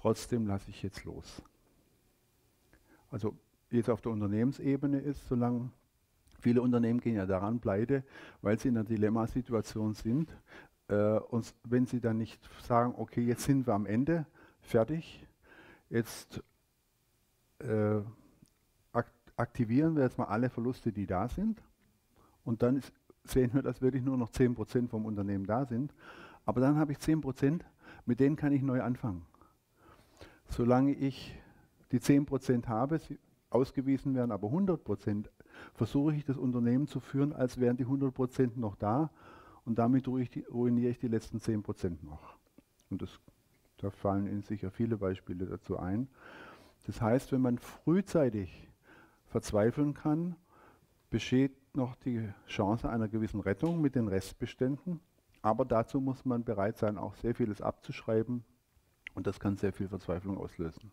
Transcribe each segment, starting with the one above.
trotzdem lasse ich jetzt los. Also jetzt auf der Unternehmensebene ist, solange viele Unternehmen gehen ja daran pleite, weil sie in einer Dilemmasituation sind. Und wenn sie dann nicht sagen, okay, jetzt sind wir am Ende, fertig, jetzt aktivieren wir jetzt mal alle Verluste, die da sind, und dann sehen wir, dass wirklich nur noch 10% vom Unternehmen da sind. Aber dann habe ich 10%, mit denen kann ich neu anfangen. Solange ich die 10% habe, sie ausgewiesen werden, aber 100%, versuche ich das Unternehmen zu führen, als wären die 100% noch da, und damit ruiniere ich die letzten 10% noch. Und da fallen Ihnen sicher viele Beispiele dazu ein. Das heißt, wenn man frühzeitig verzweifeln kann, besteht noch die Chance einer gewissen Rettung mit den Restbeständen. Aber dazu muss man bereit sein, auch sehr vieles abzuschreiben. Und das kann sehr viel Verzweiflung auslösen.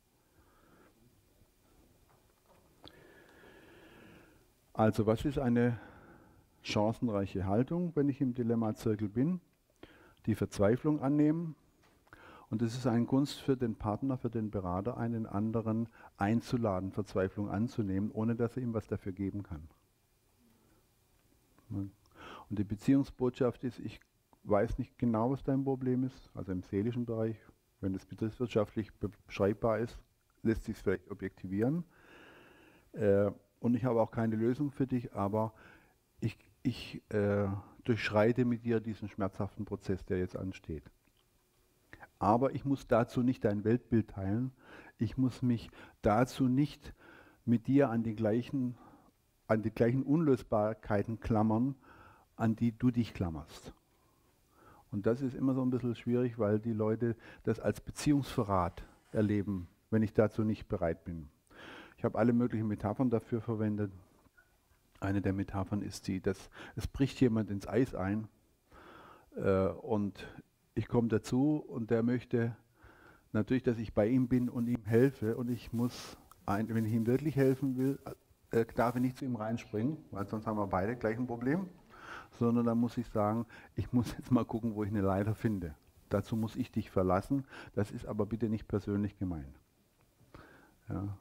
Also, was ist eine chancenreiche Haltung, wenn ich im Dilemma-Zirkel bin? Die Verzweiflung annehmen. Und es ist eine Gunst für den Partner, für den Berater, einen anderen einzuladen, Verzweiflung anzunehmen, ohne dass er ihm was dafür geben kann. Und die Beziehungsbotschaft ist, ich weiß nicht genau, was dein Problem ist, also im seelischen Bereich. Wenn es betriebswirtschaftlich beschreibbar ist, lässt sich es vielleicht objektivieren. Und ich habe auch keine Lösung für dich, aber ich durchschreite mit dir diesen schmerzhaften Prozess, der jetzt ansteht. Aber ich muss dazu nicht dein Weltbild teilen. Ich muss mich dazu nicht mit dir an die gleichen Unlösbarkeiten klammern, an die du dich klammerst. Und das ist immer so ein bisschen schwierig, weil die Leute das als Beziehungsverrat erleben, wenn ich dazu nicht bereit bin. Ich habe alle möglichen Metaphern dafür verwendet. Eine der Metaphern ist die, dass es bricht jemand ins Eis ein und ich komme dazu und der möchte natürlich, dass ich bei ihm bin und ihm helfe, und ich muss, wenn ich ihm wirklich helfen will, darf ich nicht zu ihm reinspringen, weil sonst haben wir beide gleich ein Problem, sondern dann muss ich sagen, ich muss jetzt mal gucken, wo ich eine Leiter finde. Dazu muss ich dich verlassen, das ist aber bitte nicht persönlich gemeint. Ja.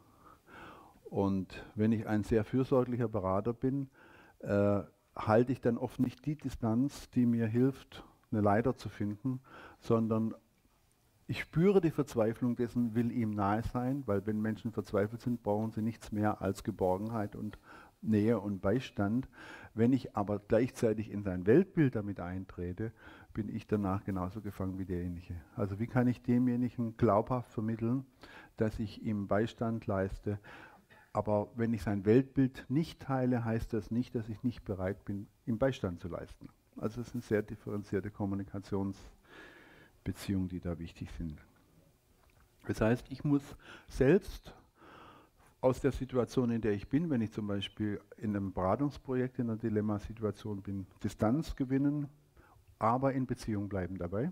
Und wenn ich ein sehr fürsorglicher Berater bin, halte ich dann oft nicht die Distanz, die mir hilft, eine Leiter zu finden, sondern ich spüre die Verzweiflung dessen, will ihm nahe sein, weil wenn Menschen verzweifelt sind, brauchen sie nichts mehr als Geborgenheit und Nähe und Beistand. Wenn ich aber gleichzeitig in sein Weltbild damit eintrete, bin ich danach genauso gefangen wie derjenige. Also wie kann ich demjenigen glaubhaft vermitteln, dass ich ihm Beistand leiste? Aber wenn ich sein Weltbild nicht teile, heißt das nicht, dass ich nicht bereit bin, ihm Beistand zu leisten. Also es sind sehr differenzierte Kommunikationsbeziehungen, die da wichtig sind. Das heißt, ich muss selbst aus der Situation, in der ich bin, wenn ich zum Beispiel in einem Beratungsprojekt in einer Dilemmasituation bin, Distanz gewinnen, aber in Beziehung bleiben dabei.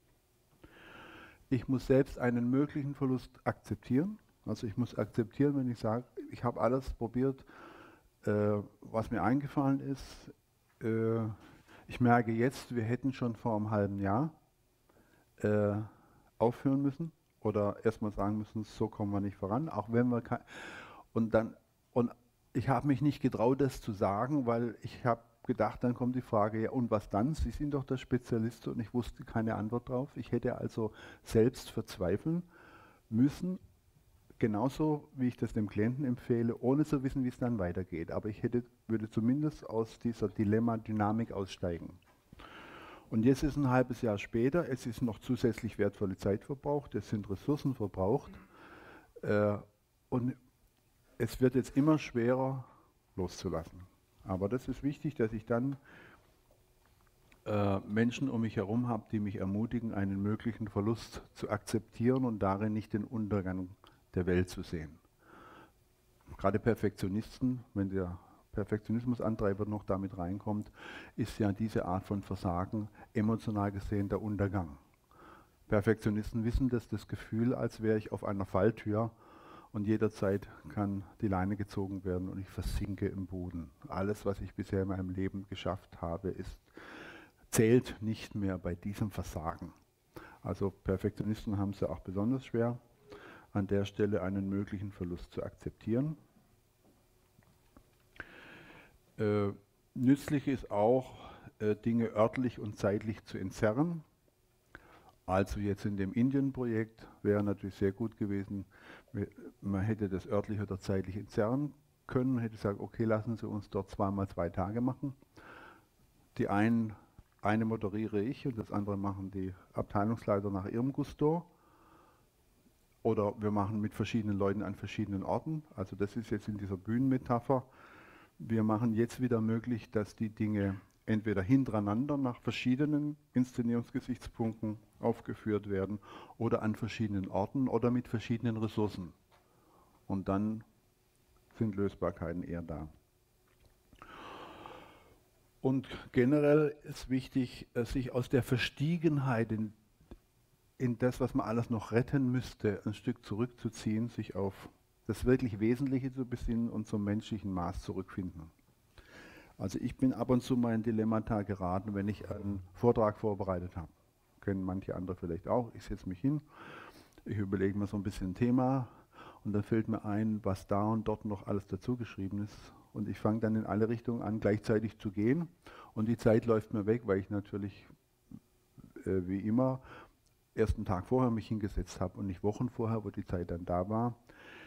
Ich muss selbst einen möglichen Verlust akzeptieren. Also ich muss akzeptieren, wenn ich sage, ich habe alles probiert, was mir eingefallen ist. Ich merke jetzt, wir hätten schon vor einem halben Jahr aufhören müssen oder erstmal sagen müssen, so kommen wir nicht voran, auch wenn wir und ich habe mich nicht getraut, das zu sagen, weil ich habe gedacht, dann kommt die Frage, ja und was dann? Sie sind doch der Spezialist, und ich wusste keine Antwort drauf. Ich hätte also selbst verzweifeln müssen, genauso wie ich das dem Klienten empfehle, ohne zu wissen, wie es dann weitergeht. Aber ich würde zumindest aus dieser Dilemma-Dynamik aussteigen. Und jetzt ist ein halbes Jahr später, es ist noch zusätzlich wertvolle Zeit verbraucht, es sind Ressourcen verbraucht, und es wird jetzt immer schwerer loszulassen. Aber das ist wichtig, dass ich dann Menschen um mich herum habe, die mich ermutigen, einen möglichen Verlust zu akzeptieren und darin nicht den Untergang der Welt zu sehen. Gerade Perfektionisten, wenn der Perfektionismusantreiber noch damit reinkommt, ist ja diese Art von Versagen emotional gesehen der Untergang. Perfektionisten wissen das Gefühl, als wäre ich auf einer Falltür und jederzeit kann die Leine gezogen werden und ich versinke im Boden. Alles, was ich bisher in meinem Leben geschafft habe, zählt nicht mehr bei diesem Versagen. Also Perfektionisten haben es ja auch besonders schwer, an der Stelle einen möglichen Verlust zu akzeptieren. Nützlich ist auch, Dinge örtlich und zeitlich zu entzerren. Also jetzt in dem Indien-Projekt wäre natürlich sehr gut gewesen, man hätte das örtlich oder zeitlich entzerren können, man hätte gesagt, okay, lassen Sie uns dort 2 Tage machen. Die eine moderiere ich und das andere machen die Abteilungsleiter nach ihrem Gusto. Oder wir machen mit verschiedenen Leuten an verschiedenen Orten. Also das ist jetzt in dieser Bühnenmetapher. Wir machen jetzt wieder möglich, dass die Dinge entweder hintereinander nach verschiedenen Inszenierungsgesichtspunkten aufgeführt werden oder an verschiedenen Orten oder mit verschiedenen Ressourcen. Und dann sind Lösbarkeiten eher da. Und generell ist wichtig, sich aus der Verstiegenheit in das, was man alles noch retten müsste, ein Stück zurückzuziehen, sich auf das wirklich Wesentliche zu besinnen und zum menschlichen Maß zurückfinden. Also ich bin ab und zu mal in Dilemmata geraten, wenn ich einen Vortrag vorbereitet habe. Kennen manche andere vielleicht auch. Ich setze mich hin, ich überlege mir so ein bisschen ein Thema und dann fällt mir ein, was da und dort noch alles dazu geschrieben ist. Und ich fange dann in alle Richtungen an, gleichzeitig zu gehen. Und die Zeit läuft mir weg, weil ich natürlich, wie immer, erst einen Tag vorher mich hingesetzt habe und nicht Wochen vorher, wo die Zeit dann da war.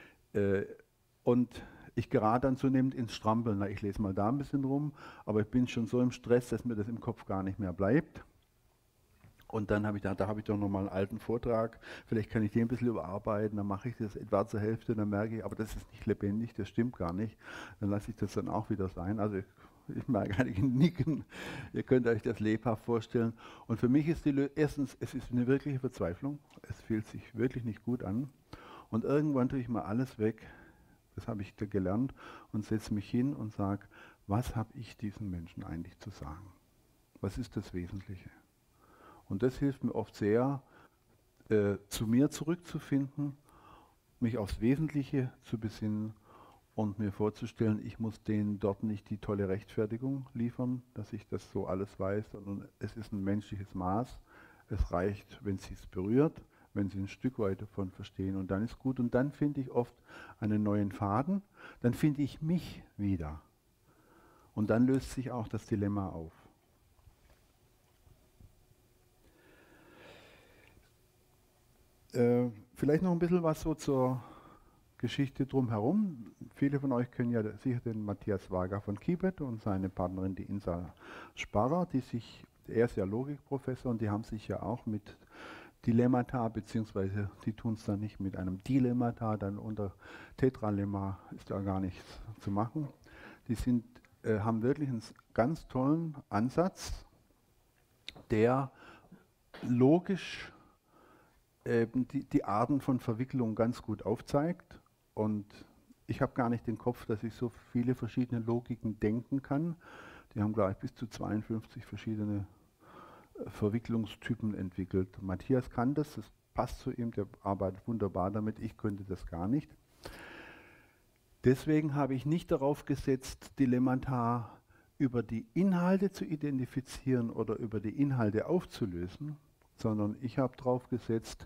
Und ich gerate dann zunehmend ins Strampeln. Na, ich lese mal da ein bisschen rum, aber ich bin schon so im Stress, dass mir das im Kopf gar nicht mehr bleibt. Und dann habe ich gedacht, da habe ich doch nochmal einen alten Vortrag, vielleicht kann ich den ein bisschen überarbeiten, dann mache ich das etwa zur Hälfte, dann merke ich, aber das ist nicht lebendig, das stimmt gar nicht. Dann lasse ich das dann auch wieder sein. Also ich merke einige Nicken, ihr könnt euch das lebhaft vorstellen. Und für mich ist erstens, es ist eine wirkliche Verzweiflung, es fühlt sich wirklich nicht gut an. Und irgendwann tue ich mal alles weg, das habe ich da gelernt, und setze mich hin und sage, was habe ich diesen Menschen eigentlich zu sagen? Was ist das Wesentliche? Und das hilft mir oft sehr, zu mir zurückzufinden, mich aufs Wesentliche zu besinnen und mir vorzustellen, ich muss denen dort nicht die tolle Rechtfertigung liefern, dass ich das so alles weiß, sondern es ist ein menschliches Maß. Es reicht, wenn sie es berührt, wenn sie ein Stück weit davon verstehen, und dann ist gut. Und dann finde ich oft einen neuen Faden, dann finde ich mich wieder. Und dann löst sich auch das Dilemma auf. Vielleicht noch ein bisschen was so zur Geschichte drumherum. Viele von euch kennen ja sicher den Matthias Wager von Kibet und seine Partnerin, die Insa Sparrer, er ist ja Logikprofessor und die haben sich ja auch mit Dilemmata, beziehungsweise die tun es dann nicht mit einem Dilemmata, dann unter Tetralemma ist da gar nichts zu machen. Die haben wirklich einen ganz tollen Ansatz, der logisch die Arten von Verwicklung ganz gut aufzeigt. Und ich habe gar nicht den Kopf, dass ich so viele verschiedene Logiken denken kann. Die haben, glaube ich, bis zu 52 verschiedene Verwicklungstypen entwickelt. Matthias kann das passt zu ihm, der arbeitet wunderbar damit, ich könnte das gar nicht. Deswegen habe ich nicht darauf gesetzt, Dilemmata über die Inhalte zu identifizieren oder über die Inhalte aufzulösen, sondern ich habe darauf gesetzt,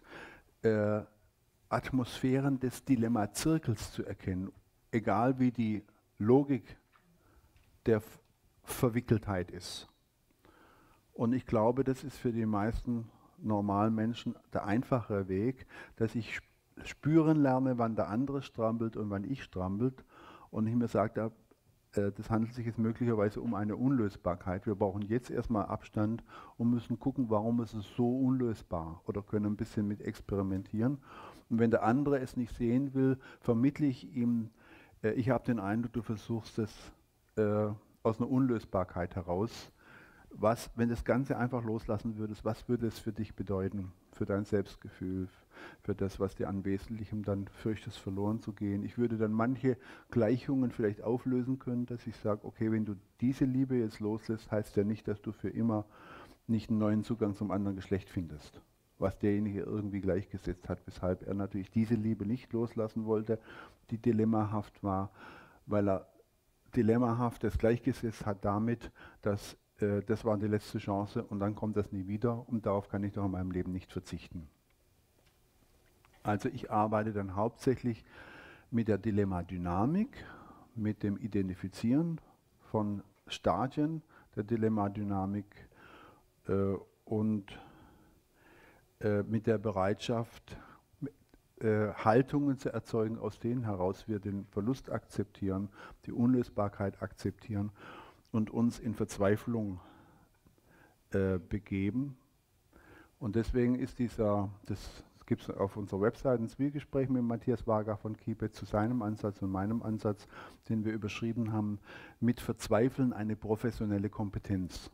Atmosphären des Dilemma-Zirkels zu erkennen, egal wie die Logik der Verwickeltheit ist. Und ich glaube, das ist für die meisten normalen Menschen der einfache Weg, dass ich spüren lerne, wann der andere strampelt und wann ich strampelt. Und ich mir sage, das handelt sich jetzt möglicherweise um eine Unlösbarkeit. Wir brauchen jetzt erstmal Abstand und müssen gucken, warum ist es so unlösbar, oder können ein bisschen mit experimentieren. Und wenn der andere es nicht sehen will, vermittle ich ihm, ich habe den Eindruck, du versuchst es aus einer Unlösbarkeit heraus. Wenn das Ganze einfach loslassen würdest, was würde es für dich bedeuten, für dein Selbstgefühl, für das, was dir an Wesentlichem dann fürchtest, verloren zu gehen? Ich würde dann manche Gleichungen vielleicht auflösen können, dass ich sage, okay, wenn du diese Liebe jetzt loslässt, heißt ja nicht, dass du für immer nicht einen neuen Zugang zum anderen Geschlecht findest, was derjenige irgendwie gleichgesetzt hat, weshalb er natürlich diese Liebe nicht loslassen wollte, die dilemmahaft war, weil er dilemmahaft das gleichgesetzt hat damit, dass das war die letzte Chance und dann kommt das nie wieder und darauf kann ich doch in meinem Leben nicht verzichten. Also ich arbeite dann hauptsächlich mit der Dilemma-Dynamik, mit dem Identifizieren von Stadien der Dilemma-Dynamik und mit der Bereitschaft, Haltungen zu erzeugen, aus denen heraus wir den Verlust akzeptieren, die Unlösbarkeit akzeptieren und uns in Verzweiflung begeben. Und deswegen ist das gibt es auf unserer Website ein Zwiegespräch mit Matthias Wager von Kibet zu seinem Ansatz und meinem Ansatz, den wir überschrieben haben, mit Verzweifeln eine professionelle Kompetenz.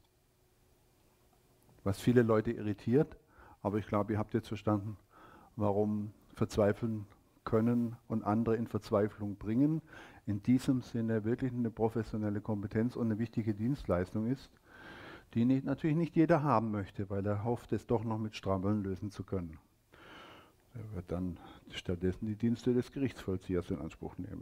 Was viele Leute irritiert, aber ich glaube, ihr habt jetzt verstanden, warum verzweifeln können und andere in Verzweiflung bringen. In diesem Sinne wirklich eine professionelle Kompetenz und eine wichtige Dienstleistung ist, die natürlich nicht jeder haben möchte, weil er hofft, es doch noch mit Strampeln lösen zu können. Er wird dann stattdessen die Dienste des Gerichtsvollziehers in Anspruch nehmen.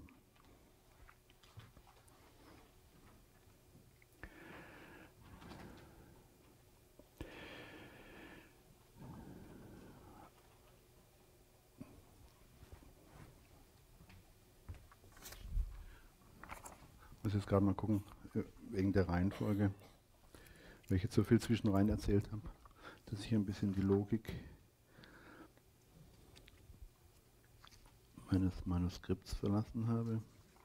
Ich muss jetzt gerade mal gucken, wegen der Reihenfolge, weil ich jetzt so viel zwischenrein erzählt habe, dass ich hier ein bisschen die Logik meines Manuskripts verlassen habe.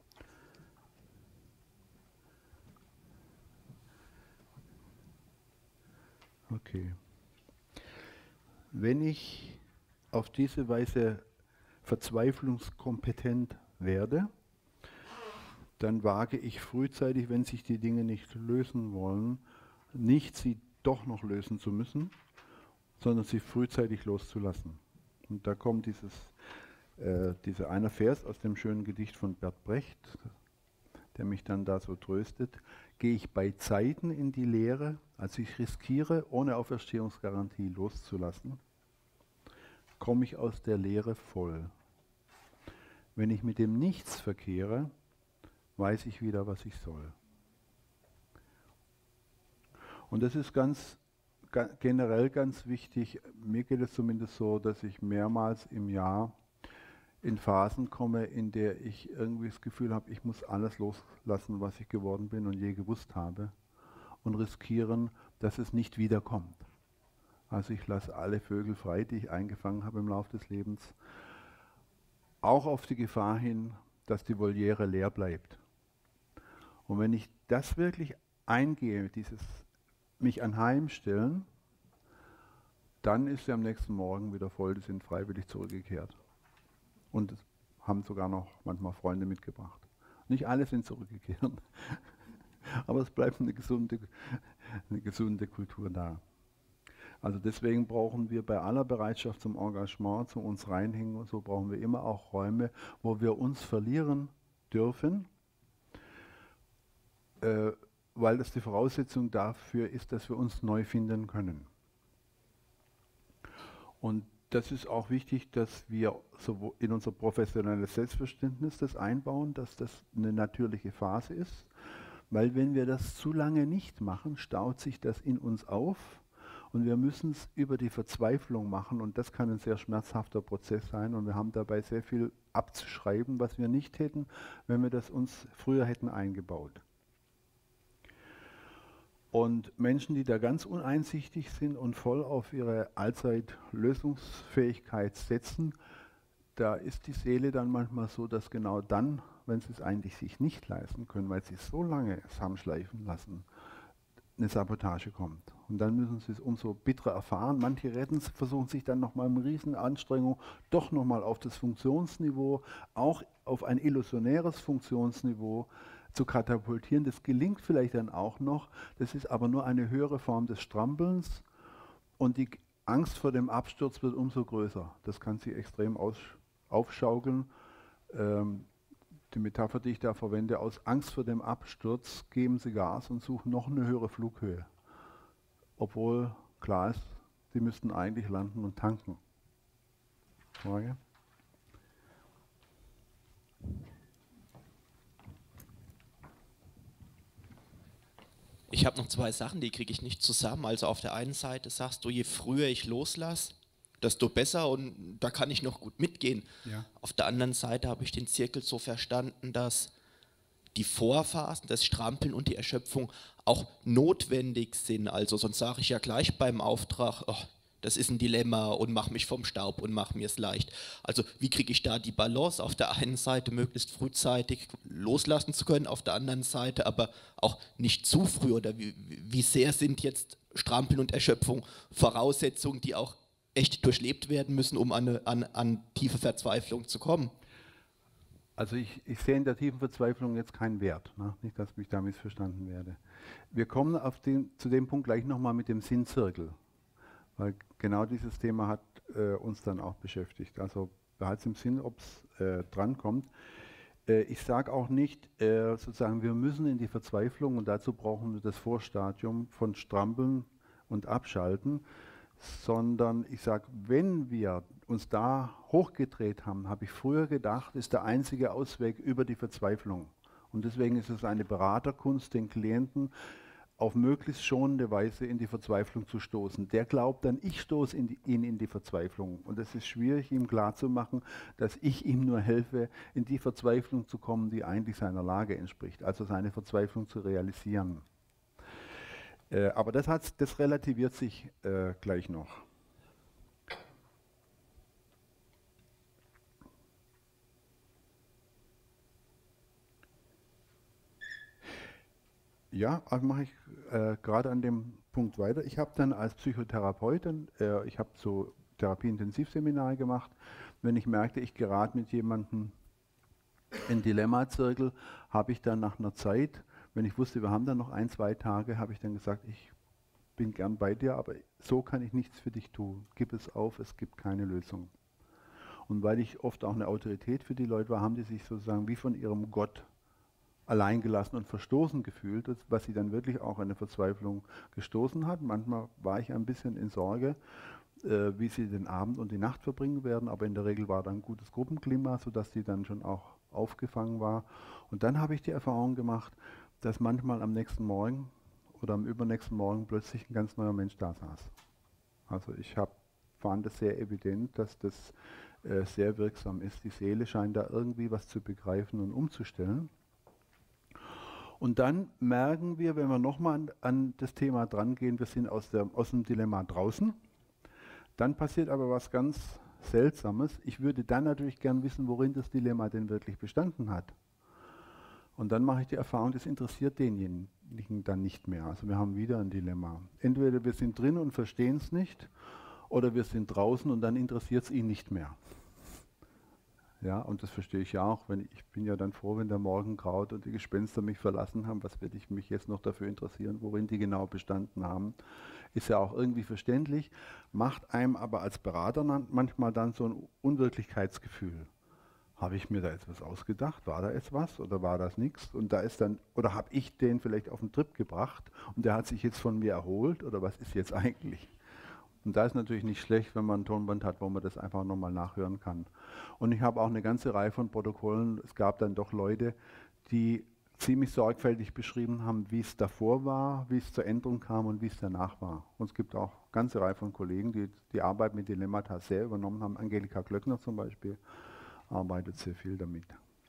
Okay. Wenn ich auf diese Weise verzweiflungskompetent werde, dann wage ich frühzeitig, wenn sich die Dinge nicht lösen wollen, nicht sie doch noch lösen zu müssen, sondern sie frühzeitig loszulassen. Und da kommt dieser eine Vers aus dem schönen Gedicht von Bert Brecht, der mich dann da so tröstet. Gehe ich bei Zeiten in die Lehre, als ich riskiere, ohne Auferstehungsgarantie loszulassen, komme ich aus der Lehre voll. Wenn ich mit dem Nichts verkehre, weiß ich wieder, was ich soll. Und das ist generell ganz wichtig. Mir geht es zumindest so, dass ich mehrmals im Jahr in Phasen komme, in der ich irgendwie das Gefühl habe, ich muss alles loslassen, was ich geworden bin und je gewusst habe und riskieren, dass es nicht wiederkommt. Also ich lasse alle Vögel frei, die ich eingefangen habe im Laufe des Lebens, auch auf die Gefahr hin, dass die Voliere leer bleibt. Und wenn ich das wirklich eingehe, dieses mich anheimstellen, dann ist sie am nächsten Morgen wieder voll, die sind freiwillig zurückgekehrt. Und haben sogar noch manchmal Freunde mitgebracht. Nicht alle sind zurückgekehrt, aber es bleibt eine gesunde Kultur da. Also deswegen brauchen wir bei aller Bereitschaft zum Engagement, zu uns reinhängen und so, brauchen wir immer auch Räume, wo wir uns verlieren dürfen, weil das die Voraussetzung dafür ist, dass wir uns neu finden können. Und das ist auch wichtig, dass wir so in unser professionelles Selbstverständnis das einbauen, dass das eine natürliche Phase ist. Weil wenn wir das zu lange nicht machen, staut sich das in uns auf und wir müssen es über die Verzweiflung machen und das kann ein sehr schmerzhafter Prozess sein und wir haben dabei sehr viel abzuschreiben, was wir nicht hätten, wenn wir das uns früher hätten eingebaut. Und Menschen, die da ganz uneinsichtig sind und voll auf ihre Allzeitlösungsfähigkeit setzen, da ist die Seele dann manchmal so, dass genau dann, wenn sie es eigentlich sich nicht leisten können, weil sie so lange es haben schleifen lassen, eine Sabotage kommt. Und dann müssen sie es umso bitterer erfahren. Manche retten es, versuchen sich dann nochmal mit Riesenanstrengung doch nochmal auf das Funktionsniveau, auch auf ein illusionäres Funktionsniveau zu katapultieren. Das gelingt vielleicht dann auch noch. Das ist aber nur eine höhere Form des Strampelns und die Angst vor dem Absturz wird umso größer. Das kann sich extrem aufschaukeln. Die Metapher, die ich da verwende, aus Angst vor dem Absturz geben sie Gas und suchen noch eine höhere Flughöhe. Obwohl klar ist, sie müssten eigentlich landen und tanken. Frage? Ich habe noch zwei Sachen, die kriege ich nicht zusammen. Also auf der einen Seite sagst du, je früher ich loslasse, desto besser und da kann ich noch gut mitgehen. Ja. Auf der anderen Seite habe ich den Zirkel so verstanden, dass die Vorphasen, das Strampeln und die Erschöpfung auch notwendig sind. Also sonst sage ich ja gleich beim Auftrag, oh, das ist ein Dilemma und mach mich vom Staub und mach mir es leicht. Also wie kriege ich da die Balance, auf der einen Seite möglichst frühzeitig loslassen zu können, auf der anderen Seite aber auch nicht zu früh, oder wie sehr sind jetzt Strampeln und Erschöpfung Voraussetzungen, die auch echt durchlebt werden müssen, um an tiefe Verzweiflung zu kommen? Also ich sehe in der tiefen Verzweiflung jetzt keinen Wert, ne? Nicht, dass ich da missverstanden werde. Wir kommen zu dem Punkt gleich nochmal mit dem Sinnzirkel, weil genau dieses Thema hat uns dann auch beschäftigt. Also behalts im Sinn, ob es drankommt. Ich sage auch nicht, sozusagen, wir müssen in die Verzweiflung und dazu brauchen wir das Vorstadium von Strampeln und Abschalten, sondern ich sage, wenn wir uns da hochgedreht haben, habe ich früher gedacht, ist der einzige Ausweg über die Verzweiflung. Und deswegen ist es eine Beraterkunst, den Klienten auf möglichst schonende Weise in die Verzweiflung zu stoßen. Der glaubt dann, ich stoße ihn in die Verzweiflung. Und es ist schwierig, ihm klarzumachen, dass ich ihm nur helfe, in die Verzweiflung zu kommen, die eigentlich seiner Lage entspricht, also seine Verzweiflung zu realisieren. Aber das relativiert sich gleich noch. Ja, also mache ich gerade an dem Punkt weiter. Ich habe dann als Psychotherapeutin, ich habe so Therapieintensivseminare gemacht. Wenn ich merkte, ich gerate mit jemandem in Dilemma-Zirkel, habe ich dann nach einer Zeit, wenn ich wusste, wir haben dann noch 1, 2 Tage, habe ich dann gesagt, ich bin gern bei dir, aber so kann ich nichts für dich tun. Gib es auf, es gibt keine Lösung. Und weil ich oft auch eine Autorität für die Leute war, haben die sich sozusagen wie von ihrem Gott alleingelassen und verstoßen gefühlt, was sie dann wirklich auch in eine Verzweiflung gestoßen hat. Manchmal war ich ein bisschen in Sorge, wie sie den Abend und die Nacht verbringen werden, aber in der Regel war dann ein gutes Gruppenklima, sodass sie dann schon auch aufgefangen war. Und dann habe ich die Erfahrung gemacht, dass manchmal am nächsten Morgen oder am übernächsten Morgen plötzlich ein ganz neuer Mensch da saß. Also fand es sehr evident, dass das sehr wirksam ist. Die Seele scheint da irgendwie was zu begreifen und umzustellen. Und dann merken wir, wenn wir nochmal an das Thema drangehen, wir sind aus dem Dilemma draußen. Dann passiert aber was ganz Seltsames. Ich würde dann natürlich gern wissen, worin das Dilemma denn wirklich bestanden hat. Und dann mache ich die Erfahrung, das interessiert denjenigen dann nicht mehr. Also wir haben wieder ein Dilemma. Entweder wir sind drin und verstehen es nicht, oder wir sind draußen und dann interessiert es ihn nicht mehr. Ja, und das verstehe ich ja auch. Ich bin ja dann froh, wenn der Morgen graut und die Gespenster mich verlassen haben. Was werde ich mich jetzt noch dafür interessieren, worin die genau bestanden haben? Ist ja auch irgendwie verständlich, macht einem aber als Berater manchmal dann so ein Unwirklichkeitsgefühl. Habe ich mir da jetzt was ausgedacht? War da jetzt was oder war das nichts? Und da ist dann, oder habe ich den vielleicht auf den Trip gebracht und der hat sich jetzt von mir erholt oder was ist jetzt eigentlich? Und da ist natürlich nicht schlecht, wenn man ein Tonband hat, wo man das einfach nochmal nachhören kann. Und ich habe auch eine ganze Reihe von Protokollen. Es gab dann doch Leute, die ziemlich sorgfältig beschrieben haben, wie es davor war, wie es zur Änderung kam und wie es danach war. Und es gibt auch eine ganze Reihe von Kollegen, die die Arbeit mit Dilemmata sehr übernommen haben. Angelika Glöckner zum Beispiel arbeitet sehr viel damit.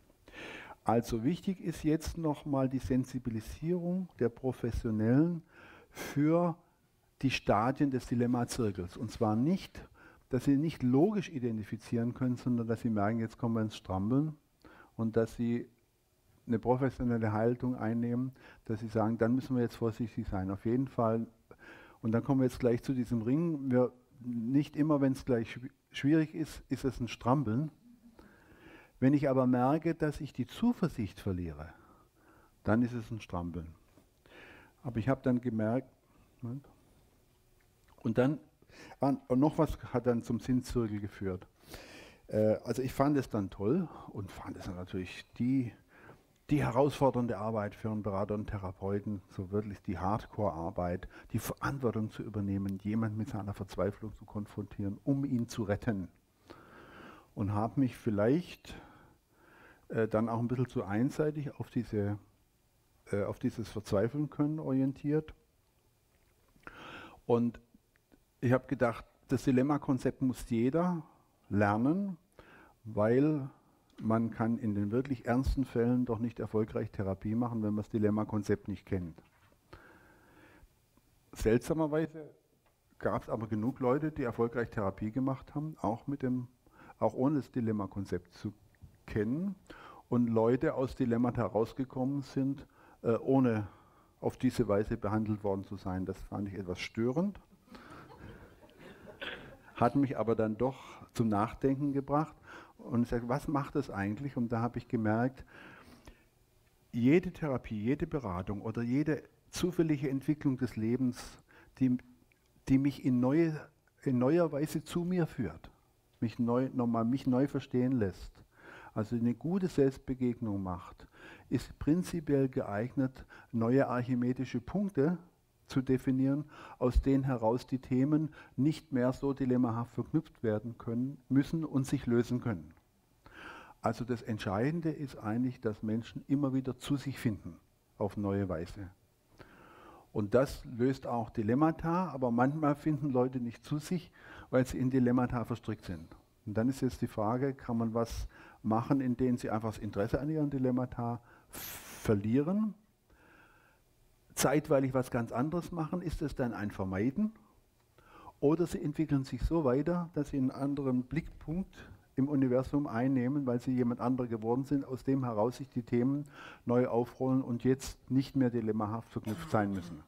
Also wichtig ist jetzt nochmal die Sensibilisierung der Professionellen für die Stadien des Dilemma-Zirkels. Und zwar nicht, dass sie nicht logisch identifizieren können, sondern dass sie merken, jetzt kommen wir ins Strampeln und dass sie eine professionelle Haltung einnehmen, dass sie sagen, dann müssen wir jetzt vorsichtig sein. Auf jeden Fall. Und dann kommen wir jetzt gleich zu diesem Ring. Nicht immer, wenn es gleich schwierig ist, ist es ein Strampeln. Wenn ich aber merke, dass ich die Zuversicht verliere, dann ist es ein Strampeln. Aber ich habe dann gemerkt, und dann, und noch was hat dann zum Sinnzirkel geführt. Also ich fand es dann toll und fand es natürlich die herausfordernde Arbeit für einen Berater und Therapeuten, so wirklich die Hardcore-Arbeit, die Verantwortung zu übernehmen, jemanden mit seiner Verzweiflung zu konfrontieren, um ihn zu retten. Und habe mich vielleicht dann auch ein bisschen zu einseitig auf diese auf dieses Verzweifeln können orientiert. Und ich habe gedacht, das Dilemma-Konzept muss jeder lernen, weil man kann in den wirklich ernsten Fällen doch nicht erfolgreich Therapie machen, wenn man das Dilemma-Konzept nicht kennt. Seltsamerweise gab es aber genug Leute, die erfolgreich Therapie gemacht haben, auch ohne das Dilemma-Konzept zu kennen, und Leute aus Dilemmata rausgekommen sind, ohne auf diese Weise behandelt worden zu sein. Das fand ich etwas störend, hat mich aber dann doch zum Nachdenken gebracht und ich sage, was macht das eigentlich? Und da habe ich gemerkt, jede Therapie, jede Beratung oder jede zufällige Entwicklung des Lebens, die mich in neuer Weise zu mir führt, mich neu verstehen lässt, also eine gute Selbstbegegnung macht, ist prinzipiell geeignet, neue archimedische Punkte zu definieren, aus denen heraus die Themen nicht mehr so dilemmahaft verknüpft werden müssen und sich lösen können. Also das Entscheidende ist eigentlich, dass Menschen immer wieder zu sich finden, auf neue Weise. Und das löst auch Dilemmata, aber manchmal finden Leute nicht zu sich, weil sie in Dilemmata verstrickt sind. Und dann ist jetzt die Frage, kann man was machen, in denen sie einfach das Interesse an ihren Dilemmata verlieren, zeitweilig was ganz anderes machen, ist es dann ein Vermeiden? Oder sie entwickeln sich so weiter, dass sie einen anderen Blickpunkt im Universum einnehmen, weil sie jemand anderer geworden sind, aus dem heraus sich die Themen neu aufrollen und jetzt nicht mehr dilemmahaft verknüpft sein müssen.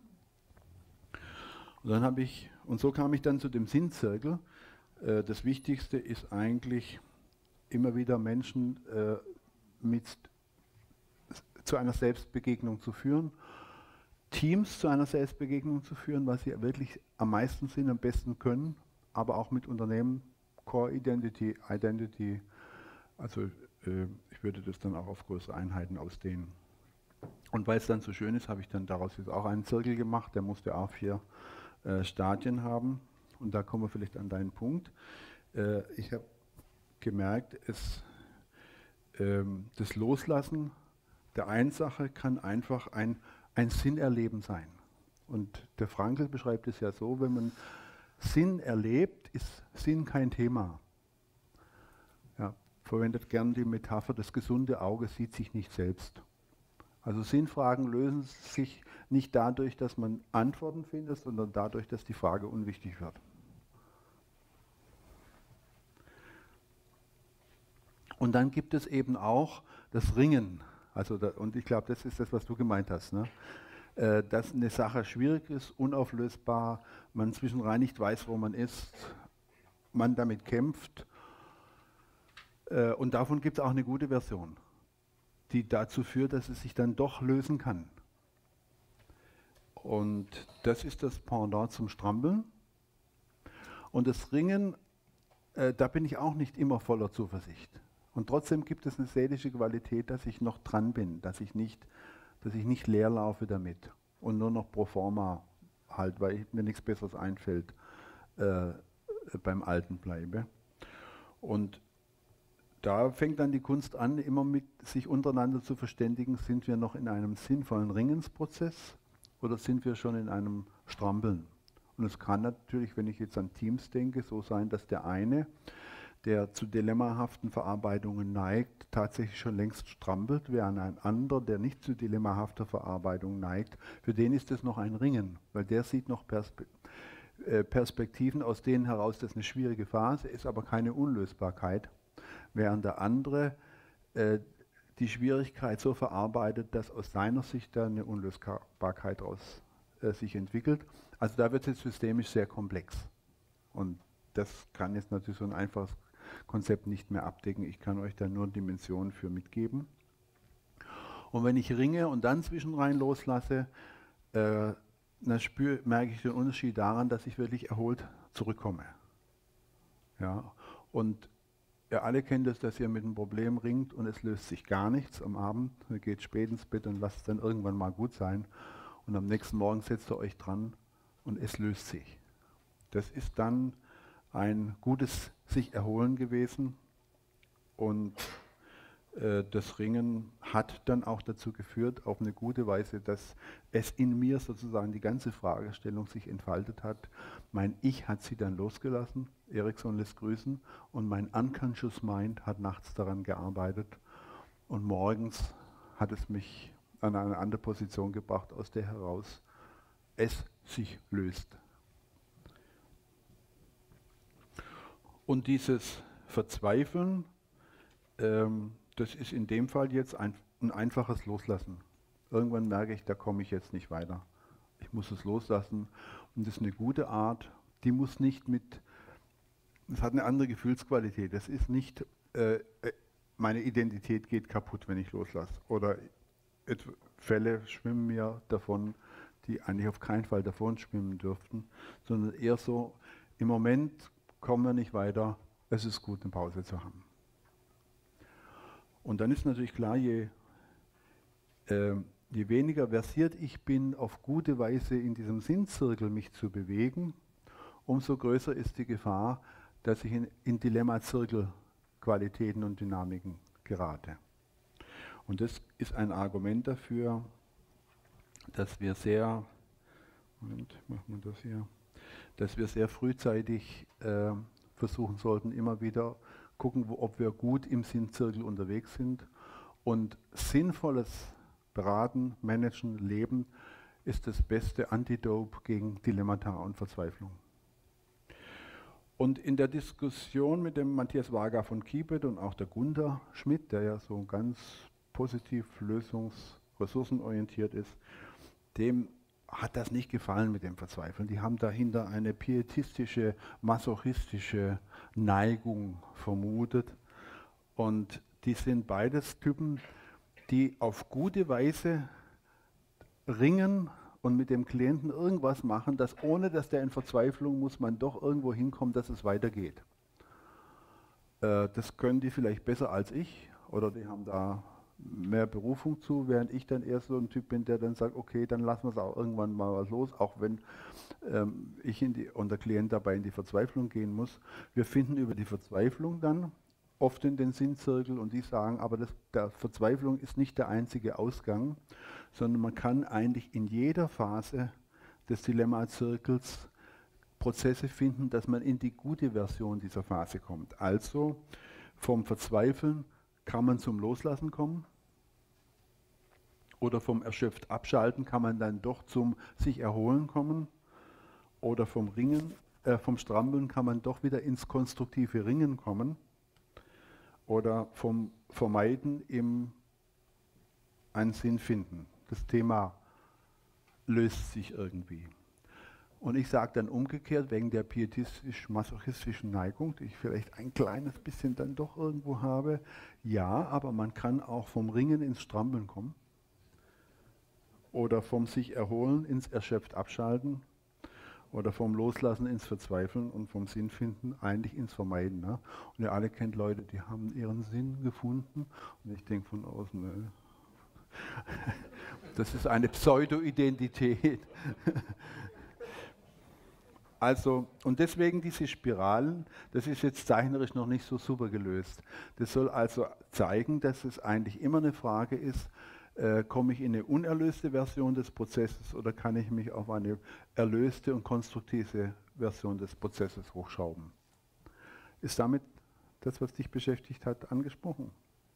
Und so kam ich dann zu dem Sinnzirkel. Das Wichtigste ist eigentlich, immer wieder Menschen zu einer Selbstbegegnung zu führen, Teams zu einer Selbstbegegnung zu führen, was sie wirklich am meisten sind, am besten können, aber auch mit Unternehmen, Core Identity, also ich würde das dann auch auf größere Einheiten ausdehnen. Und weil es dann so schön ist, habe ich dann daraus jetzt auch einen Zirkel gemacht, der musste auch 4 Stadien haben. Und da kommen wir vielleicht an deinen Punkt. Ich habe gemerkt, das Loslassen der einen Sache kann einfach ein Sinnerleben sein. Und der Frankl beschreibt es ja so, wenn man Sinn erlebt, ist Sinn kein Thema. Ja, verwendet gern die Metapher, das gesunde Auge sieht sich nicht selbst. Also Sinnfragen lösen sich nicht dadurch, dass man Antworten findet, sondern dadurch, dass die Frage unwichtig wird. Und dann gibt es eben auch das Ringen. Und ich glaube, das ist das, was du gemeint hast, ne? Dass eine Sache schwierig ist, unauflösbar, man zwischenrein nicht weiß, wo man ist, man damit kämpft. Und davon gibt es auch eine gute Version, die dazu führt, dass es sich dann doch lösen kann. Und das ist das Pendant zum Strampeln. Und das Ringen, da bin ich auch nicht immer voller Zuversicht. Und trotzdem gibt es eine seelische Qualität, dass ich noch dran bin, dass ich nicht leer laufe damit und nur noch pro forma halt, weil mir nichts Besseres einfällt, beim Alten bleibe. Und da fängt dann die Kunst an, immer mit sich untereinander zu verständigen, sind wir noch in einem sinnvollen Ringensprozess oder sind wir schon in einem Strampeln? Und es kann natürlich, wenn ich jetzt an Teams denke, so sein, dass der eine, der zu dilemmahaften Verarbeitungen neigt, tatsächlich schon längst strampelt, während ein anderer, der nicht zu dilemmahafter Verarbeitung neigt, für den ist es noch ein Ringen, weil der sieht noch Perspektiven, aus denen heraus das eine schwierige Phase ist, aber keine Unlösbarkeit, während der andere die Schwierigkeit so verarbeitet, dass aus seiner Sicht da eine Unlösbarkeit daraus sich entwickelt. Also da wird es systemisch sehr komplex. Und das kann jetzt natürlich so ein einfaches Konzept nicht mehr abdecken. Ich kann euch da nur Dimensionen für mitgeben. Und wenn ich ringe und dann zwischenrein loslasse, dann merke ich den Unterschied daran, dass ich wirklich erholt zurückkomme. Ja, und ihr alle kennt es, dass ihr mit einem Problem ringt und es löst sich gar nichts am Abend. Ihr geht spät ins Bett und lasst es dann irgendwann mal gut sein. Und am nächsten Morgen setzt ihr euch dran und es löst sich. Das ist dann ein gutes sich erholen gewesen und das Ringen hat dann auch dazu geführt, auf eine gute Weise, dass es in mir sozusagen die ganze Fragestellung sich entfaltet hat. Mein Ich hat sie dann losgelassen, Erikson lässt grüßen, und mein Unconscious Mind hat nachts daran gearbeitet und morgens hat es mich an eine andere Position gebracht, aus der heraus es sich löst. Und dieses Verzweifeln, das ist in dem Fall jetzt ein einfaches Loslassen. Irgendwann merke ich, da komme ich jetzt nicht weiter. Ich muss es loslassen. Und das ist eine gute Art, die muss nicht es hat eine andere Gefühlsqualität. Das ist nicht, meine Identität geht kaputt, wenn ich loslasse. Oder Fälle schwimmen mir davon, die eigentlich auf keinen Fall davon schwimmen dürften, sondern eher so, im Moment kommen wir nicht weiter, es ist gut, eine Pause zu haben. Und dann ist natürlich klar, je weniger versiert ich bin, auf gute Weise in diesem Sinnzirkel mich zu bewegen, umso größer ist die Gefahr, dass ich in Dilemma-Zirkel-Qualitäten und Dynamiken gerate. Und das ist ein Argument dafür, dass wir dass wir sehr frühzeitig versuchen sollten, immer wieder gucken, ob wir gut im Sinnzirkel unterwegs sind. Und sinnvolles Beraten, Managen, Leben ist das beste Antidote gegen Dilemmata und Verzweiflung. Und in der Diskussion mit dem Matthias Varga von Kibet und auch der Gunter Schmidt, der ja so ganz positiv ressourcenorientiert ist, dem hat das nicht gefallen mit dem Verzweifeln. Die haben dahinter eine pietistische, masochistische Neigung vermutet. Und die sind beides Typen, die auf gute Weise ringen und mit dem Klienten irgendwas machen, dass ohne dass der in Verzweiflung muss, man doch irgendwo hinkommt, dass es weitergeht. Das können die vielleicht besser als ich oder die haben da mehr Berufung zu, während ich dann eher so ein Typ bin, der dann sagt, okay, dann lassen wir es auch irgendwann mal was los, auch wenn ich und der Klient dabei in die Verzweiflung gehen muss. Wir finden über die Verzweiflung dann oft in den Sinnzirkel und die sagen, aber der Verzweiflung ist nicht der einzige Ausgang, sondern man kann eigentlich in jeder Phase des Dilemma-Zirkels Prozesse finden, dass man in die gute Version dieser Phase kommt. Also vom Verzweifeln kann man zum Loslassen kommen oder vom erschöpft Abschalten kann man dann doch zum sich erholen kommen oder vom Strampeln kann man doch wieder ins konstruktive Ringen kommen oder vom Vermeiden einen Sinn finden. Das Thema löst sich irgendwie. Und ich sage dann umgekehrt, wegen der pietistisch-masochistischen Neigung, die ich vielleicht ein kleines bisschen dann doch irgendwo habe, ja, aber man kann auch vom Ringen ins Strampeln kommen oder vom sich erholen ins erschöpft abschalten oder vom Loslassen ins Verzweifeln und vom Sinn finden eigentlich ins Vermeiden. Ne? Und ihr alle kennt Leute, die haben ihren Sinn gefunden und ich denke von außen, ne? Das ist eine Pseudo-Identität. Also, und deswegen diese Spiralen, das ist jetzt zeichnerisch noch nicht so super gelöst. Das soll also zeigen, dass es eigentlich immer eine Frage ist, komme ich in eine unerlöste Version des Prozesses oder kann ich mich auf eine erlöste und konstruktive Version des Prozesses hochschrauben? Ist damit das, was dich beschäftigt hat, angesprochen?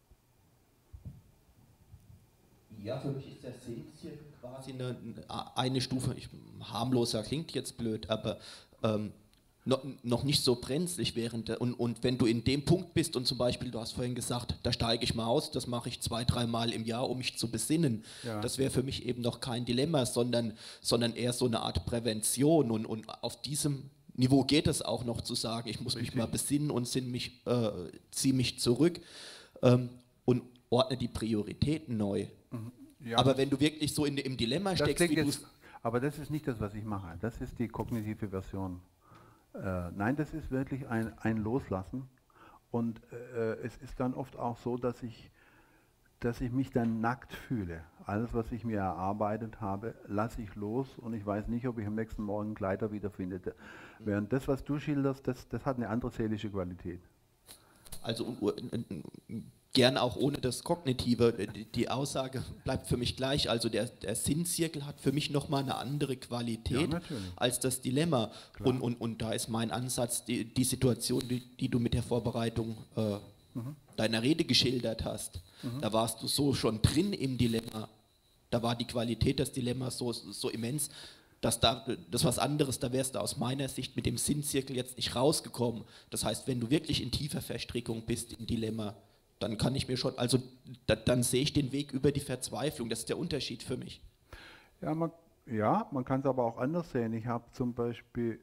Ja, für mich ist der Sinnzirkel quasi eine Stufe, harmloser klingt jetzt blöd, aber noch nicht so brenzlig und wenn du in dem Punkt bist und zum Beispiel, du hast vorhin gesagt, da steige ich mal aus, das mache ich 2-3 Mal im Jahr, um mich zu besinnen. Ja. Das wäre für mich eben noch kein Dilemma, sondern eher so eine Art Prävention und auf diesem Niveau geht es auch noch zu sagen, ich muss mich mal besinnen und ziehe mich zurück und ordne die Prioritäten neu. Ja. Aber wenn du wirklich so im Dilemma steckst, aber das ist nicht das, was ich mache. Das ist die kognitive Version. Nein, das ist wirklich ein Loslassen. Und es ist dann oft auch so, dass ich mich dann nackt fühle. Alles, was ich mir erarbeitet habe, lasse ich los und ich weiß nicht, ob ich am nächsten Morgen einen Kleider wiederfinde. Während das, was du schilderst, das hat eine andere seelische Qualität. Also Gern auch ohne das Kognitive. Die Aussage bleibt für mich gleich. Also der Sinnzirkel hat für mich nochmal eine andere Ja, Qualität natürlich, als das Dilemma. klar. Und da ist mein Ansatz, die Situation, die du mit der Vorbereitung Mhm. deiner Rede geschildert hast. Mhm. Da warst du so schon drin im Dilemma. Da war die Qualität des Dilemmas so immens, dass das was anderes, da wärst du aus meiner Sicht mit dem Sinnzirkel jetzt nicht rausgekommen. Das heißt, wenn du wirklich in tiefer Verstrickung bist im Dilemma, dann kann ich mir schon, also dann sehe ich den Weg über die Verzweiflung. Das ist der Unterschied für mich. Ja, man kann es aber auch anders sehen. Ich habe zum Beispiel,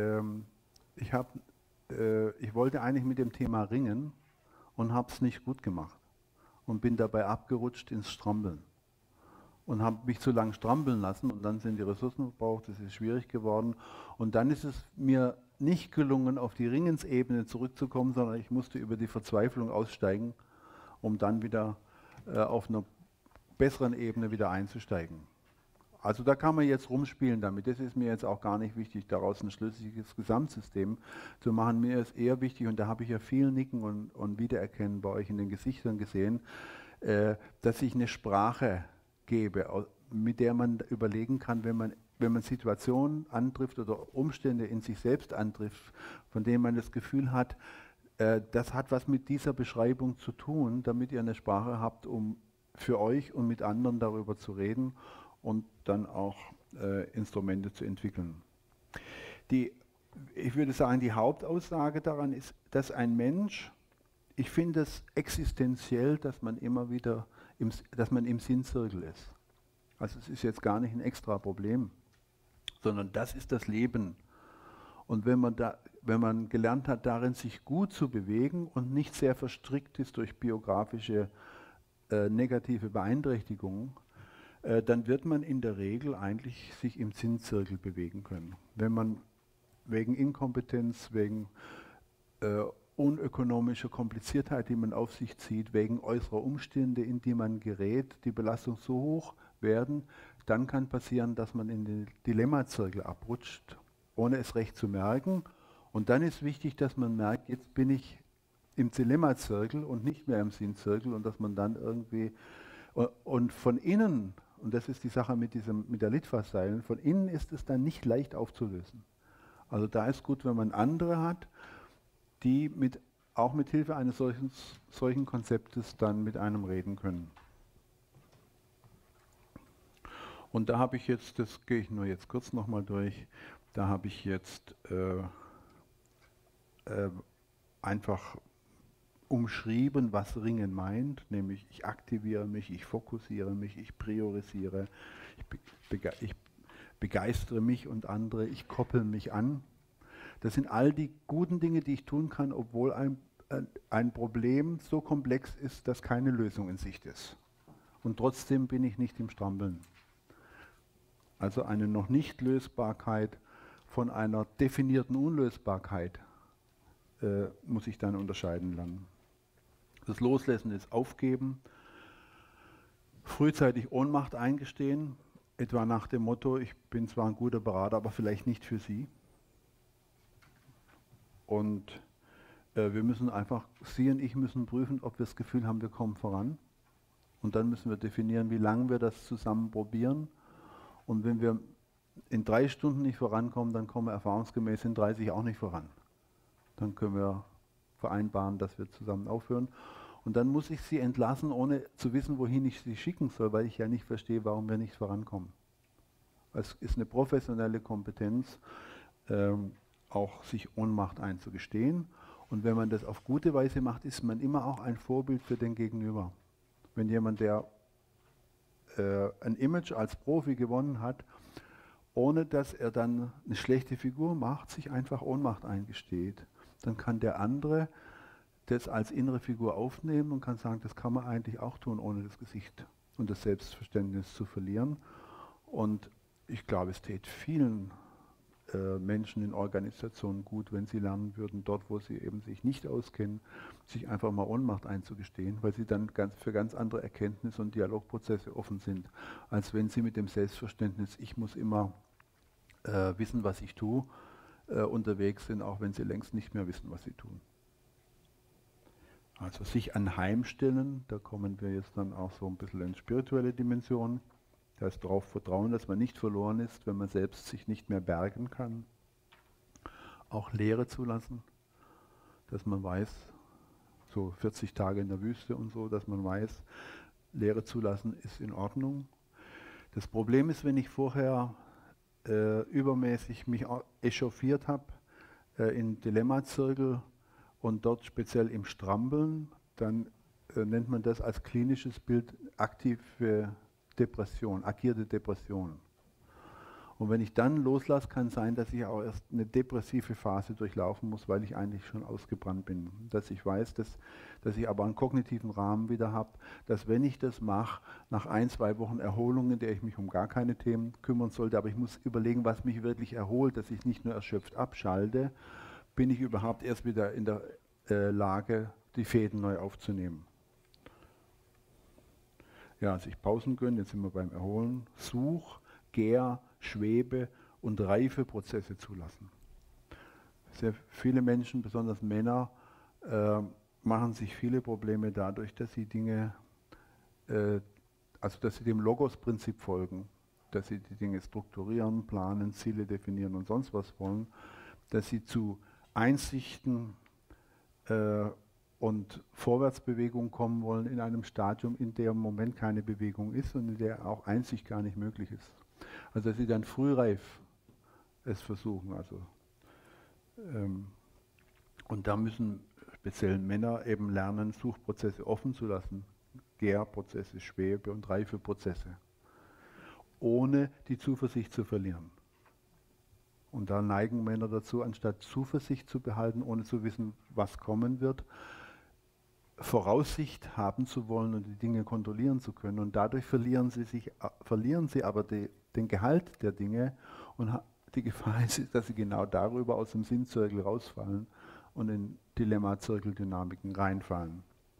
ich, hab, ich wollte eigentlich mit dem Thema ringen und habe es nicht gut gemacht und bin dabei abgerutscht ins Strampeln und habe mich zu lang strampeln lassen und dann sind die Ressourcen verbraucht, es ist schwierig geworden und dann ist es mir nicht gelungen, auf die Ringensebene zurückzukommen, sondern ich musste über die Verzweiflung aussteigen, um dann wieder auf einer besseren Ebene wieder einzusteigen. Also da kann man jetzt rumspielen damit. Das ist mir jetzt auch gar nicht wichtig, daraus ein schlüssiges Gesamtsystem zu machen. Mir ist eher wichtig, und da habe ich ja viel Nicken und Wiedererkennen bei euch in den Gesichtern gesehen, dass ich eine Sprache gebe, mit der man überlegen kann, wenn man Situationen antrifft oder Umstände in sich selbst antrifft, von denen man das Gefühl hat, das hat was mit dieser Beschreibung zu tun, damit ihr eine Sprache habt, um für euch und mit anderen darüber zu reden und dann auch Instrumente zu entwickeln. Die, ich würde sagen, die Hauptaussage daran ist, dass ein Mensch, ich finde es existenziell, dass man immer wieder dass man im Sinnzirkel ist. Also es ist jetzt gar nicht ein extra Problem, sondern das ist das Leben. Und wenn man gelernt hat, darin sich gut zu bewegen und nicht sehr verstrickt ist durch biografische negative Beeinträchtigungen, dann wird man in der Regel eigentlich sich im Sinnzirkel bewegen können. Wenn man wegen Inkompetenz, wegen unökonomischer Kompliziertheit, die man auf sich zieht, wegen äußerer Umstände, in die man gerät, die Belastung so hoch werden, dann kann passieren, dass man in den Dilemmazirkel abrutscht, ohne es recht zu merken. Und dann ist wichtig, dass man merkt, jetzt bin ich im Dilemmazirkel und nicht mehr im Sinnzirkel und dass man dann irgendwie und von innen, und das ist die Sache mit der Litfaßseilen, von innen ist es dann nicht leicht aufzulösen. Also da ist gut, wenn man andere hat, die auch mit Hilfe eines solchen Konzeptes dann mit einem reden können. Und da habe ich jetzt, das gehe ich nur jetzt kurz nochmal durch, da habe ich jetzt einfach umschrieben, was Ringen meint, nämlich ich aktiviere mich, ich fokussiere mich, ich priorisiere, ich begeistere mich und andere, ich koppel mich an. Das sind all die guten Dinge, die ich tun kann, obwohl ein Problem so komplex ist, dass keine Lösung in Sicht ist. Und trotzdem bin ich nicht im Strampeln. Also eine noch nicht Lösbarkeit von einer definierten Unlösbarkeit muss ich dann unterscheiden lernen. Das Loslassen ist Aufgeben, frühzeitig Ohnmacht eingestehen, etwa nach dem Motto, ich bin zwar ein guter Berater, aber vielleicht nicht für Sie. Und wir müssen einfach, Sie und ich müssen prüfen, ob wir das Gefühl haben, wir kommen voran. Und dann müssen wir definieren, wie lange wir das zusammen probieren. Und wenn wir in 3 Stunden nicht vorankommen, dann kommen wir erfahrungsgemäß in 30 auch nicht voran. Dann können wir vereinbaren, dass wir zusammen aufhören. Und dann muss ich Sie entlassen, ohne zu wissen, wohin ich Sie schicken soll, weil ich ja nicht verstehe, warum wir nicht vorankommen. Es ist eine professionelle Kompetenz, auch sich Ohnmacht einzugestehen. Und wenn man das auf gute Weise macht, ist man immer auch ein Vorbild für den Gegenüber. Wenn jemand, der ein Image als Profi gewonnen hat, ohne dass er dann eine schlechte Figur macht, sich einfach Ohnmacht eingesteht, dann kann der andere das als innere Figur aufnehmen und kann sagen, das kann man eigentlich auch tun, ohne das Gesicht und das Selbstverständnis zu verlieren. Und ich glaube, es täte vielen Menschen in Organisationen gut, wenn sie lernen würden, dort, wo sie eben sich nicht auskennen, sich einfach mal Ohnmacht einzugestehen, weil sie dann für ganz andere Erkenntnis- und Dialogprozesse offen sind, als wenn sie mit dem Selbstverständnis, ich muss immer wissen, was ich tue, unterwegs sind, auch wenn sie längst nicht mehr wissen, was sie tun. Also sich anheimstellen, da kommen wir jetzt dann auch so ein bisschen in spirituelle Dimensionen. Da ist darauf Vertrauen, dass man nicht verloren ist, wenn man selbst sich nicht mehr bergen kann. Auch Leere zulassen, dass man weiß, so 40 Tage in der Wüste und so, dass man weiß, Leere zulassen ist in Ordnung. Das Problem ist, wenn ich vorher übermäßig mich echauffiert habe in Dilemma-Zirkel und dort speziell im Strampeln, dann nennt man das als klinisches Bild aktive Depression, agierte Depression. Und wenn ich dann loslasse, kann sein, dass ich auch erst eine depressive Phase durchlaufen muss, weil ich eigentlich schon ausgebrannt bin. Dass ich weiß, dass ich aber einen kognitiven Rahmen wieder habe, dass wenn ich das mache, nach 1-2 Wochen Erholung, in der ich mich um gar keine Themen kümmern sollte, aber ich muss überlegen, was mich wirklich erholt, dass ich nicht nur erschöpft abschalte, bin ich überhaupt erst wieder in der Lage, die Fäden neu aufzunehmen. Ja, sich Pausen gönnen, jetzt sind wir beim Erholen, Such, Gär, Schwebe- und Reifeprozesse zulassen. Sehr viele Menschen, besonders Männer, machen sich viele Probleme dadurch, dass sie Dinge, also dass sie dem Logos-Prinzip folgen, dass sie die Dinge strukturieren, planen, Ziele definieren und sonst was wollen, dass sie zu Einsichten und Vorwärtsbewegung kommen wollen in einem Stadium, in dem im Moment keine Bewegung ist und in der auch Einsicht gar nicht möglich ist. Also dass sie dann frühreif es versuchen. Also, und da müssen speziell Männer eben lernen, Suchprozesse offen zu lassen, Gärprozesse, Schwebe- und Reifeprozesse, ohne die Zuversicht zu verlieren. Und da neigen Männer dazu, anstatt Zuversicht zu behalten, ohne zu wissen, was kommen wird, Voraussicht haben zu wollen und die Dinge kontrollieren zu können. Und dadurch verlieren sie aber den Gehalt der Dinge und die Gefahr ist, dass sie genau darüber aus dem Sinnzirkel rausfallen und in Dilemma-Zirkeldynamiken reinfallen.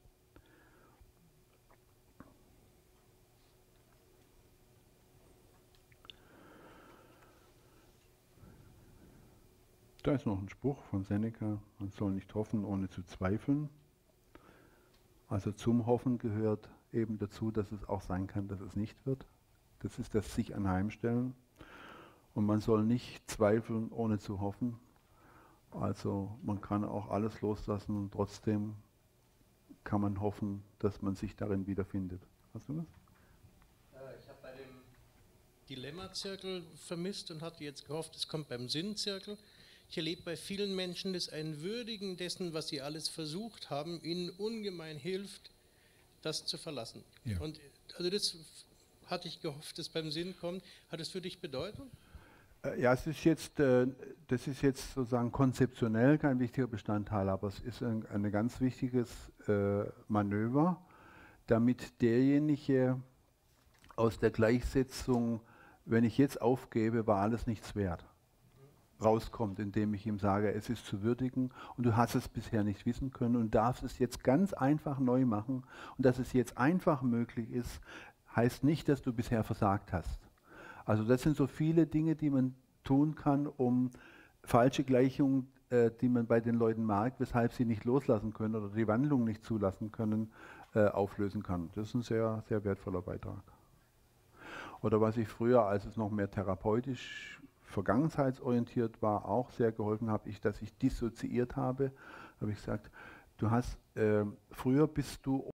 Da ist noch ein Spruch von Seneca, man soll nicht hoffen, ohne zu zweifeln. Also zum Hoffen gehört eben dazu, dass es auch sein kann, dass es nicht wird. Das ist das sich anheimstellen. Und man soll nicht zweifeln, ohne zu hoffen. Also man kann auch alles loslassen und trotzdem kann man hoffen, dass man sich darin wiederfindet. Hast du das? Ich habe bei dem Dilemma-Zirkel vermisst und hatte jetzt gehofft, es kommt beim Sinn-Zirkel. Ich erlebe bei vielen Menschen, dass ein Würdigen dessen, was sie alles versucht haben, ihnen ungemein hilft, das zu verlassen. Ja. Und also das hatte ich gehofft, dass beim Sinn kommt. Hat es für dich Bedeutung? Ja, das ist jetzt sozusagen konzeptionell kein wichtiger Bestandteil, aber es ist ein ganz wichtiges Manöver, damit derjenige aus der Gleichsetzung, wenn ich jetzt aufgebe, war alles nichts wert, rauskommt, indem ich ihm sage, es ist zu würdigen und du hast es bisher nicht wissen können und darfst es jetzt ganz einfach neu machen. Und dass es jetzt einfach möglich ist, heißt nicht, dass du bisher versagt hast. Also das sind so viele Dinge, die man tun kann, um falsche Gleichungen, die man bei den Leuten merkt, weshalb sie nicht loslassen können oder die Wandlung nicht zulassen können, auflösen kann. Das ist ein sehr, sehr wertvoller Beitrag. Oder was ich früher, als es noch mehr therapeutisch, vergangenheitsorientiert war, auch sehr geholfen habe, dass ich dissoziiert habe. Habe ich gesagt, früher bist du